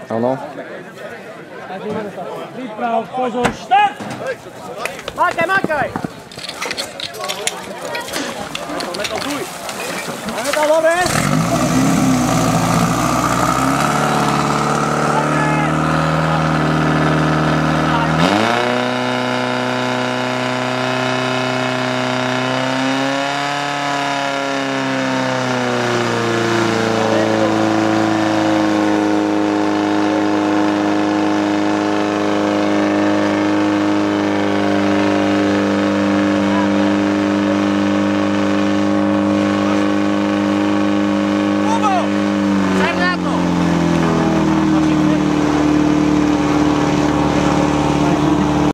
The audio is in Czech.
Áno. Príprav, pozor, štart! Mákaj, mákaj! Metal, duj! Metal, dobre!